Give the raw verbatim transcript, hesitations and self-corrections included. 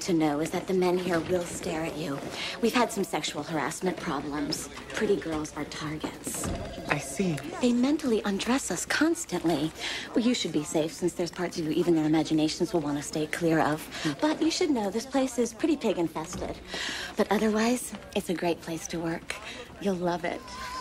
to know is that the men here will stare at you. We've had some sexual harassment problems. Pretty girls are targets. I see. They mentally undress us constantly. Well, you should be safe since there's parts of you even their imaginations will want to stay clear of. But you should know this place is pretty pig infested. But otherwise, it's a great place to work. You'll love it.